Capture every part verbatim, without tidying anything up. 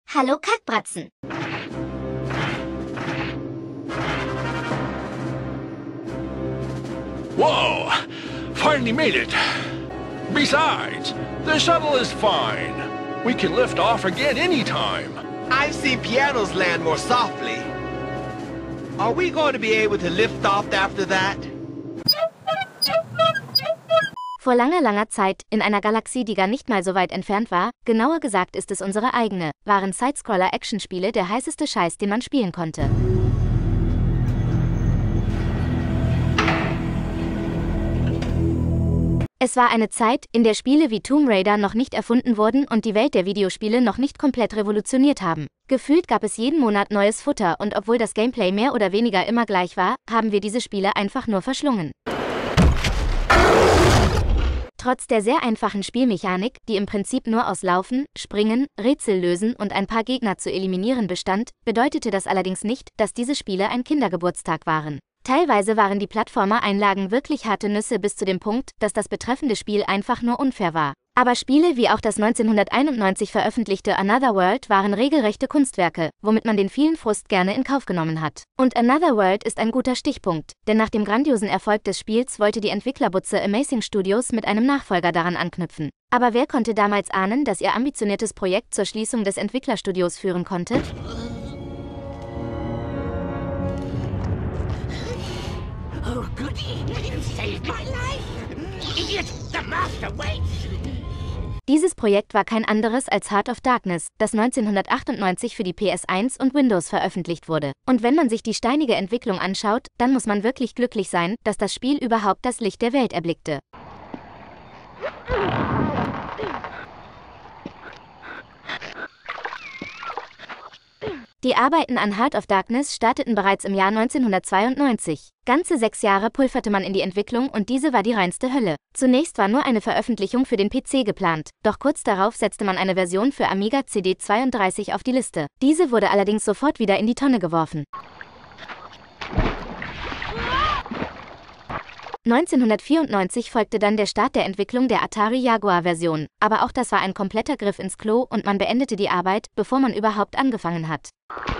Hallo Kackbratzen. Whoa! Finally made it. Besides, the shuttle is fine. We can lift off again anytime. I've seen pianos land more softly. Are we going to be able to lift off after that? Vor langer, langer Zeit, in einer Galaxie, die gar nicht mal so weit entfernt war, genauer gesagt ist es unsere eigene, waren Sidescroller-Actionspiele der heißeste Scheiß, den man spielen konnte. Es war eine Zeit, in der Spiele wie Tomb Raider noch nicht erfunden wurden und die Welt der Videospiele noch nicht komplett revolutioniert haben. Gefühlt gab es jeden Monat neues Futter und obwohl das Gameplay mehr oder weniger immer gleich war, haben wir diese Spiele einfach nur verschlungen. Trotz der sehr einfachen Spielmechanik, die im Prinzip nur aus Laufen, Springen, Rätsel lösen und ein paar Gegner zu eliminieren bestand, bedeutete das allerdings nicht, dass diese Spiele ein Kindergeburtstag waren. Teilweise waren die Plattformer-Einlagen wirklich harte Nüsse bis zu dem Punkt, dass das betreffende Spiel einfach nur unfair war. Aber Spiele wie auch das neunzehnhunderteinundneunzig veröffentlichte Another World waren regelrechte Kunstwerke, womit man den vielen Frust gerne in Kauf genommen hat. Und Another World ist ein guter Stichpunkt, denn nach dem grandiosen Erfolg des Spiels wollte die Entwicklerbutze Amazing Studios mit einem Nachfolger daran anknüpfen. Aber wer konnte damals ahnen, dass ihr ambitioniertes Projekt zur Schließung des Entwicklerstudios führen konnte? Oh, goody! You saved my life! Idiot! The master waits! Dieses Projekt war kein anderes als Heart of Darkness, das neunzehnhundertachtundneunzig für die P S eins und Windows veröffentlicht wurde. Und wenn man sich die steinige Entwicklung anschaut, dann muss man wirklich glücklich sein, dass das Spiel überhaupt das Licht der Welt erblickte. Die Arbeiten an Heart of Darkness starteten bereits im Jahr neunzehnhundertzweiundneunzig. Ganze sechs Jahre pulverte man in die Entwicklung und diese war die reinste Hölle. Zunächst war nur eine Veröffentlichung für den P C geplant, doch kurz darauf setzte man eine Version für Amiga C D zweiunddreißig auf die Liste. Diese wurde allerdings sofort wieder in die Tonne geworfen. neunzehnhundertvierundneunzig folgte dann der Start der Entwicklung der Atari Jaguar-Version, aber auch das war ein kompletter Griff ins Klo und man beendete die Arbeit, bevor man überhaupt angefangen hat.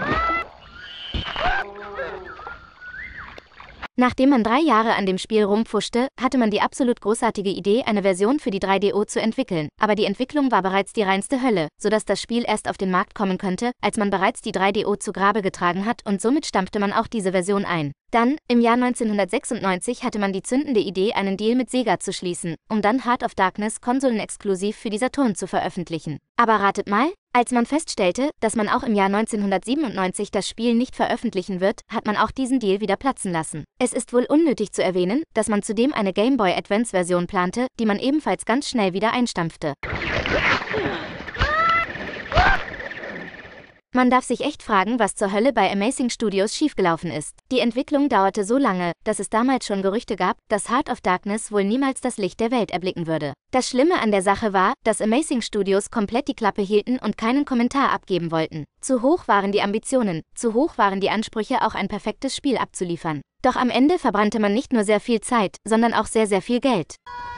Nachdem man drei Jahre an dem Spiel rumpfuschte, hatte man die absolut großartige Idee, eine Version für die drei D O zu entwickeln, aber die Entwicklung war bereits die reinste Hölle, sodass das Spiel erst auf den Markt kommen könnte, als man bereits die drei D O zu Grabe getragen hat und somit stampfte man auch diese Version ein. Dann, im Jahr neunzehnhundertsechsundneunzig hatte man die zündende Idee, einen Deal mit Sega zu schließen, um dann Heart of Darkness konsolenexklusiv für die Saturn zu veröffentlichen. Aber ratet mal? Als man feststellte, dass man auch im Jahr neunzehnhundertsiebenundneunzig das Spiel nicht veröffentlichen wird, hat man auch diesen Deal wieder platzen lassen. Es ist wohl unnötig zu erwähnen, dass man zudem eine Game Boy Advance-Version plante, die man ebenfalls ganz schnell wieder einstampfte. Man darf sich echt fragen, was zur Hölle bei Amazing Studios schiefgelaufen ist. Die Entwicklung dauerte so lange, dass es damals schon Gerüchte gab, dass Heart of Darkness wohl niemals das Licht der Welt erblicken würde. Das Schlimme an der Sache war, dass Amazing Studios komplett die Klappe hielten und keinen Kommentar abgeben wollten. Zu hoch waren die Ambitionen, zu hoch waren die Ansprüche, auch ein perfektes Spiel abzuliefern. Doch am Ende verbrannte man nicht nur sehr viel Zeit, sondern auch sehr, sehr viel Geld.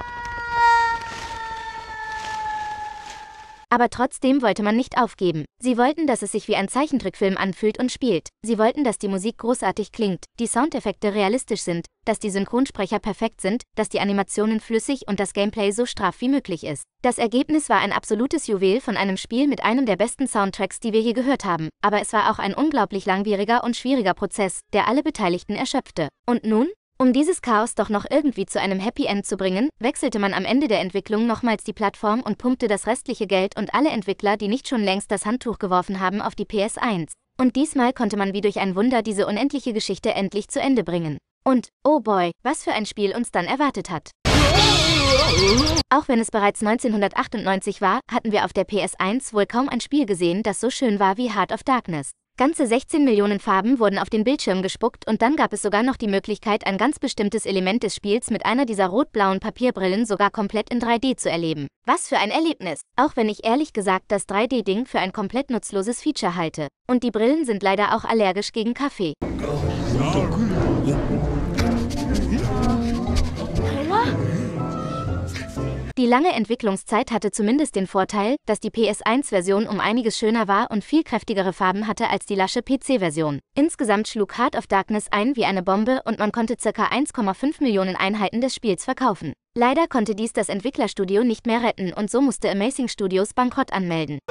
Aber trotzdem wollte man nicht aufgeben. Sie wollten, dass es sich wie ein Zeichentrickfilm anfühlt und spielt. Sie wollten, dass die Musik großartig klingt, die Soundeffekte realistisch sind, dass die Synchronsprecher perfekt sind, dass die Animationen flüssig und das Gameplay so straff wie möglich ist. Das Ergebnis war ein absolutes Juwel von einem Spiel mit einem der besten Soundtracks, die wir je gehört haben. Aber es war auch ein unglaublich langwieriger und schwieriger Prozess, der alle Beteiligten erschöpfte. Und nun? Um dieses Chaos doch noch irgendwie zu einem Happy End zu bringen, wechselte man am Ende der Entwicklung nochmals die Plattform und pumpte das restliche Geld und alle Entwickler, die nicht schon längst das Handtuch geworfen haben, auf die P S eins. Und diesmal konnte man wie durch ein Wunder diese unendliche Geschichte endlich zu Ende bringen. Und, oh boy, was für ein Spiel uns dann erwartet hat. Auch wenn es bereits neunzehnhundertachtundneunzig war, hatten wir auf der P S eins wohl kaum ein Spiel gesehen, das so schön war wie Heart of Darkness. Ganze sechzehn Millionen Farben wurden auf den Bildschirm gespuckt und dann gab es sogar noch die Möglichkeit, ein ganz bestimmtes Element des Spiels mit einer dieser rot-blauen Papierbrillen sogar komplett in drei D zu erleben. Was für ein Erlebnis! Auch wenn ich ehrlich gesagt das drei D-Ding für ein komplett nutzloses Feature halte. Und die Brillen sind leider auch allergisch gegen Kaffee. Die lange Entwicklungszeit hatte zumindest den Vorteil, dass die P S eins Version um einiges schöner war und viel kräftigere Farben hatte als die lasche P C Version. Insgesamt schlug Heart of Darkness ein wie eine Bombe und man konnte ca. eins Komma fünf Millionen Einheiten des Spiels verkaufen. Leider konnte dies das Entwicklerstudio nicht mehr retten und so musste Amazing Studios Bankrott anmelden.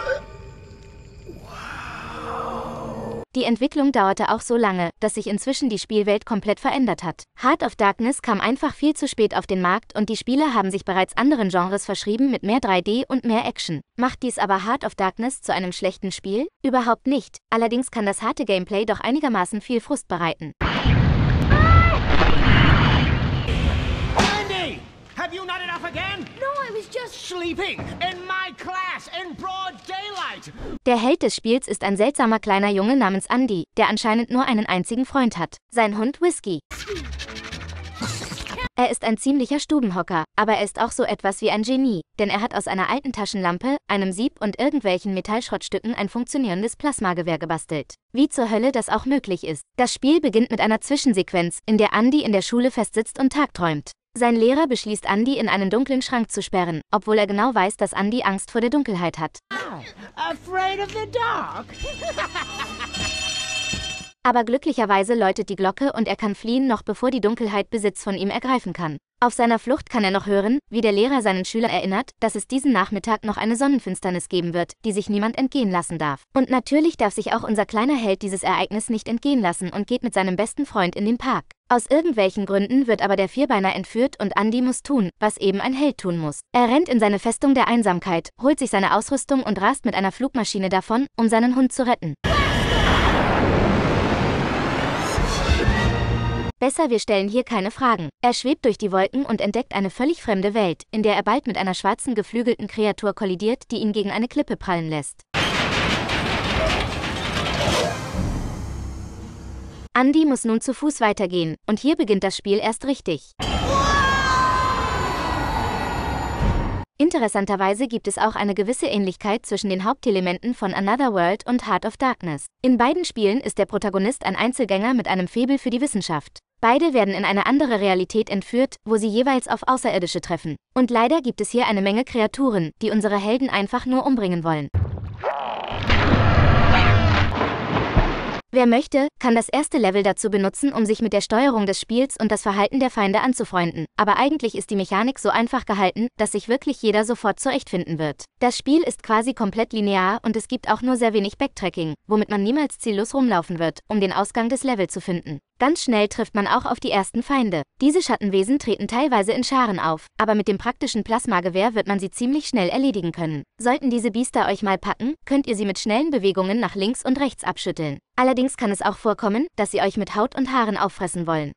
Die Entwicklung dauerte auch so lange, dass sich inzwischen die Spielwelt komplett verändert hat. Heart of Darkness kam einfach viel zu spät auf den Markt und die Spieler haben sich bereits anderen Genres verschrieben mit mehr drei D und mehr Action. Macht dies aber Heart of Darkness zu einem schlechten Spiel? Überhaupt nicht. Allerdings kann das harte Gameplay doch einigermaßen viel Frust bereiten. Andy! Have you not enough again? No, I was just sleeping in my class in broad daylight. Der Held des Spiels ist ein seltsamer kleiner Junge namens Andy, der anscheinend nur einen einzigen Freund hat. Sein Hund Whiskey. Er ist ein ziemlicher Stubenhocker, aber er ist auch so etwas wie ein Genie, denn er hat aus einer alten Taschenlampe, einem Sieb und irgendwelchen Metallschrottstücken ein funktionierendes Plasmagewehr gebastelt. Wie zur Hölle das auch möglich ist. Das Spiel beginnt mit einer Zwischensequenz, in der Andy in der Schule festsitzt und tagträumt. Sein Lehrer beschließt Andy in einen dunklen Schrank zu sperren, obwohl er genau weiß, dass Andy Angst vor der Dunkelheit hat. Oh, afraid of the dark? Aber glücklicherweise läutet die Glocke und er kann fliehen, noch bevor die Dunkelheit Besitz von ihm ergreifen kann. Auf seiner Flucht kann er noch hören, wie der Lehrer seinen Schüler erinnert, dass es diesen Nachmittag noch eine Sonnenfinsternis geben wird, die sich niemand entgehen lassen darf. Und natürlich darf sich auch unser kleiner Held dieses Ereignis nicht entgehen lassen und geht mit seinem besten Freund in den Park. Aus irgendwelchen Gründen wird aber der Vierbeiner entführt und Andy muss tun, was eben ein Held tun muss. Er rennt in seine Festung der Einsamkeit, holt sich seine Ausrüstung und rast mit einer Flugmaschine davon, um seinen Hund zu retten. Besser, wir stellen hier keine Fragen. Er schwebt durch die Wolken und entdeckt eine völlig fremde Welt, in der er bald mit einer schwarzen geflügelten Kreatur kollidiert, die ihn gegen eine Klippe prallen lässt. Andy muss nun zu Fuß weitergehen, und hier beginnt das Spiel erst richtig. Interessanterweise gibt es auch eine gewisse Ähnlichkeit zwischen den Hauptelementen von Another World und Heart of Darkness. In beiden Spielen ist der Protagonist ein Einzelgänger mit einem Faible für die Wissenschaft. Beide werden in eine andere Realität entführt, wo sie jeweils auf Außerirdische treffen. Und leider gibt es hier eine Menge Kreaturen, die unsere Helden einfach nur umbringen wollen. Wer möchte, kann das erste Level dazu benutzen, um sich mit der Steuerung des Spiels und das Verhalten der Feinde anzufreunden. Aber eigentlich ist die Mechanik so einfach gehalten, dass sich wirklich jeder sofort zurechtfinden wird. Das Spiel ist quasi komplett linear und es gibt auch nur sehr wenig Backtracking, womit man niemals ziellos rumlaufen wird, um den Ausgang des Levels zu finden. Ganz schnell trifft man auch auf die ersten Feinde. Diese Schattenwesen treten teilweise in Scharen auf, aber mit dem praktischen Plasmagewehr wird man sie ziemlich schnell erledigen können. Sollten diese Biester euch mal packen, könnt ihr sie mit schnellen Bewegungen nach links und rechts abschütteln. Allerdings kann es auch vorkommen, dass sie euch mit Haut und Haaren auffressen wollen.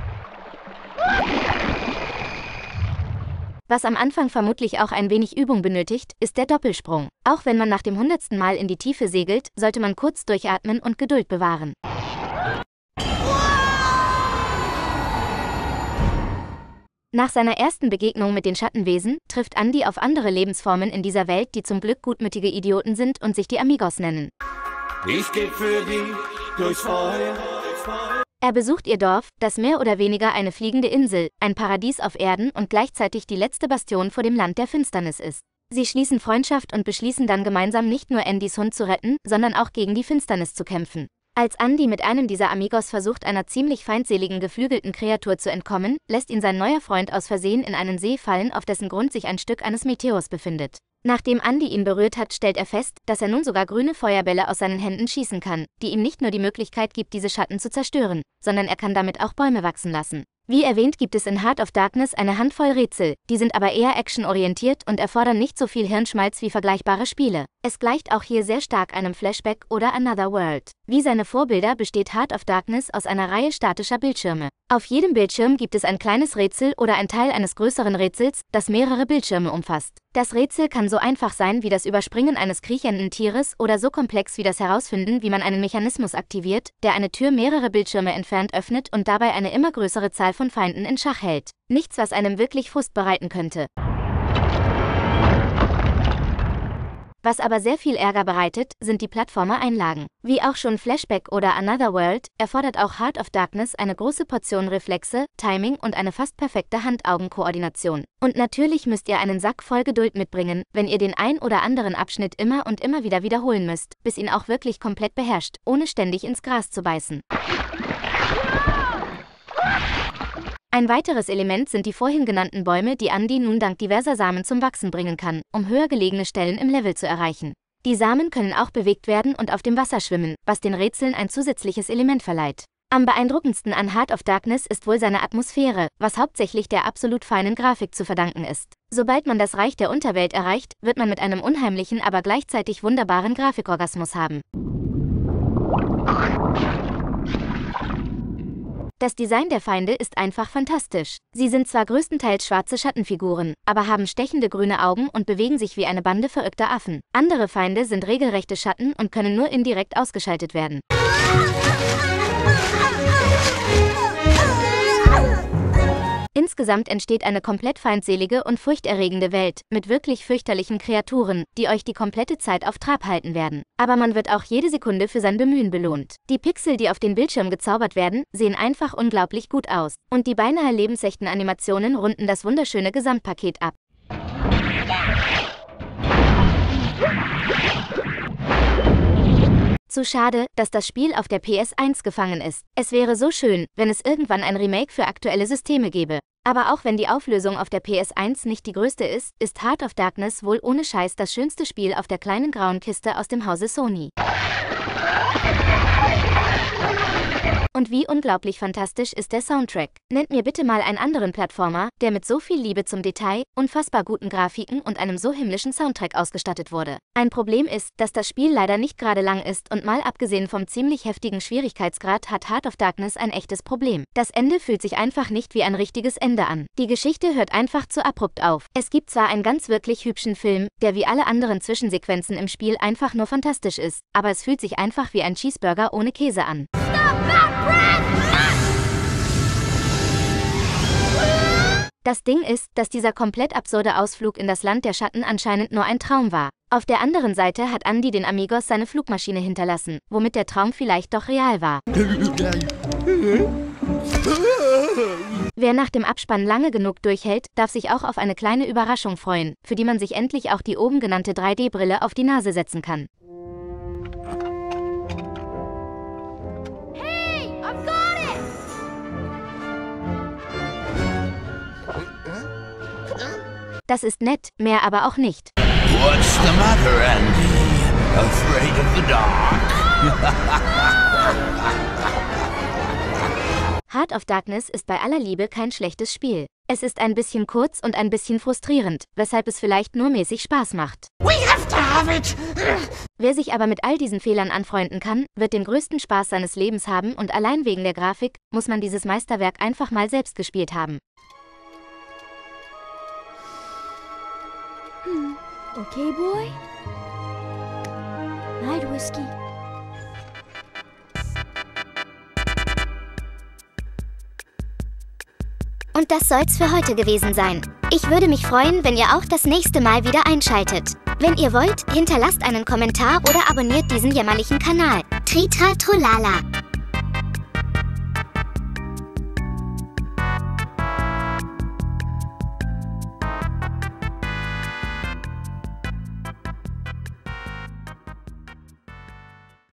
Was am Anfang vermutlich auch ein wenig Übung benötigt, ist der Doppelsprung. Auch wenn man nach dem hundertsten Mal in die Tiefe segelt, sollte man kurz durchatmen und Geduld bewahren. Nach seiner ersten Begegnung mit den Schattenwesen trifft Andy auf andere Lebensformen in dieser Welt, die zum Glück gutmütige Idioten sind und sich die Amigos nennen. Ich geh für dich durchs Feuer. Er besucht ihr Dorf, das mehr oder weniger eine fliegende Insel, ein Paradies auf Erden und gleichzeitig die letzte Bastion vor dem Land der Finsternis ist. Sie schließen Freundschaft und beschließen dann gemeinsam nicht nur Andys Hund zu retten, sondern auch gegen die Finsternis zu kämpfen. Als Andy mit einem dieser Amigos versucht, einer ziemlich feindseligen geflügelten Kreatur zu entkommen, lässt ihn sein neuer Freund aus Versehen in einen See fallen, auf dessen Grund sich ein Stück eines Meteors befindet. Nachdem Andy ihn berührt hat, stellt er fest, dass er nun sogar grüne Feuerbälle aus seinen Händen schießen kann, die ihm nicht nur die Möglichkeit gibt, diese Schatten zu zerstören, sondern er kann damit auch Bäume wachsen lassen. Wie erwähnt gibt es in Heart of Darkness eine Handvoll Rätsel, die sind aber eher actionorientiert und erfordern nicht so viel Hirnschmalz wie vergleichbare Spiele. Es gleicht auch hier sehr stark einem Flashback oder Another World. Wie seine Vorbilder besteht Heart of Darkness aus einer Reihe statischer Bildschirme. Auf jedem Bildschirm gibt es ein kleines Rätsel oder ein Teil eines größeren Rätsels, das mehrere Bildschirme umfasst. Das Rätsel kann so einfach sein wie das Überspringen eines kriechenden Tieres oder so komplex wie das Herausfinden, wie man einen Mechanismus aktiviert, der eine Tür mehrere Bildschirme entfernt öffnet und dabei eine immer größere Zahl von Feinden in Schach hält. Nichts, was einem wirklich Frust bereiten könnte. Was aber sehr viel Ärger bereitet, sind die Plattformer-Einlagen. Wie auch schon Flashback oder Another World, erfordert auch Heart of Darkness eine große Portion Reflexe, Timing und eine fast perfekte Hand-Augen-Koordination. Und natürlich müsst ihr einen Sack voll Geduld mitbringen, wenn ihr den ein oder anderen Abschnitt immer und immer wieder wiederholen müsst, bis ihn auch wirklich komplett beherrscht, ohne ständig ins Gras zu beißen. Ein weiteres Element sind die vorhin genannten Bäume, die Andy nun dank diverser Samen zum Wachsen bringen kann, um höher gelegene Stellen im Level zu erreichen. Die Samen können auch bewegt werden und auf dem Wasser schwimmen, was den Rätseln ein zusätzliches Element verleiht. Am beeindruckendsten an Heart of Darkness ist wohl seine Atmosphäre, was hauptsächlich der absolut feinen Grafik zu verdanken ist. Sobald man das Reich der Unterwelt erreicht, wird man mit einem unheimlichen, aber gleichzeitig wunderbaren Grafikorgasmus haben. Das Design der Feinde ist einfach fantastisch. Sie sind zwar größtenteils schwarze Schattenfiguren, aber haben stechende grüne Augen und bewegen sich wie eine Bande verrückter Affen. Andere Feinde sind regelrechte Schatten und können nur indirekt ausgeschaltet werden. Insgesamt entsteht eine komplett feindselige und furchterregende Welt, mit wirklich fürchterlichen Kreaturen, die euch die komplette Zeit auf Trab halten werden. Aber man wird auch jede Sekunde für sein Bemühen belohnt. Die Pixel, die auf den Bildschirm gezaubert werden, sehen einfach unglaublich gut aus. Und die beinahe lebensechten Animationen runden das wunderschöne Gesamtpaket ab. Zu schade, dass das Spiel auf der P S eins gefangen ist. Es wäre so schön, wenn es irgendwann ein Remake für aktuelle Systeme gäbe. Aber auch wenn die Auflösung auf der P S eins nicht die größte ist, ist Heart of Darkness wohl ohne Scheiß das schönste Spiel auf der kleinen grauen Kiste aus dem Hause Sony. Und wie unglaublich fantastisch ist der Soundtrack. Nennt mir bitte mal einen anderen Plattformer, der mit so viel Liebe zum Detail, unfassbar guten Grafiken und einem so himmlischen Soundtrack ausgestattet wurde. Ein Problem ist, dass das Spiel leider nicht gerade lang ist und mal abgesehen vom ziemlich heftigen Schwierigkeitsgrad hat Heart of Darkness ein echtes Problem. Das Ende fühlt sich einfach nicht wie ein richtiges Ende an. Die Geschichte hört einfach zu abrupt auf. Es gibt zwar einen ganz wirklich hübschen Film, der wie alle anderen Zwischensequenzen im Spiel einfach nur fantastisch ist, aber es fühlt sich einfach wie ein Cheeseburger ohne Käse an. Das Ding ist, dass dieser komplett absurde Ausflug in das Land der Schatten anscheinend nur ein Traum war. Auf der anderen Seite hat Andy den Amigos seine Flugmaschine hinterlassen, womit der Traum vielleicht doch real war. Wer nach dem Abspann lange genug durchhält, darf sich auch auf eine kleine Überraschung freuen, für die man sich endlich auch die oben genannte drei D Brille auf die Nase setzen kann. Das ist nett, mehr aber auch nicht. What's the matter, Andy? Afraid of the dark? Heart of Darkness ist bei aller Liebe kein schlechtes Spiel. Es ist ein bisschen kurz und ein bisschen frustrierend, weshalb es vielleicht nur mäßig Spaß macht. We have to have it. Wer sich aber mit all diesen Fehlern anfreunden kann, wird den größten Spaß seines Lebens haben und allein wegen der Grafik muss man dieses Meisterwerk einfach mal selbst gespielt haben. Hm, okay, Boy. Night Whiskey. Und das soll's für heute gewesen sein. Ich würde mich freuen, wenn ihr auch das nächste Mal wieder einschaltet. Wenn ihr wollt, hinterlasst einen Kommentar oder abonniert diesen jämmerlichen Kanal. Tritra Trolala.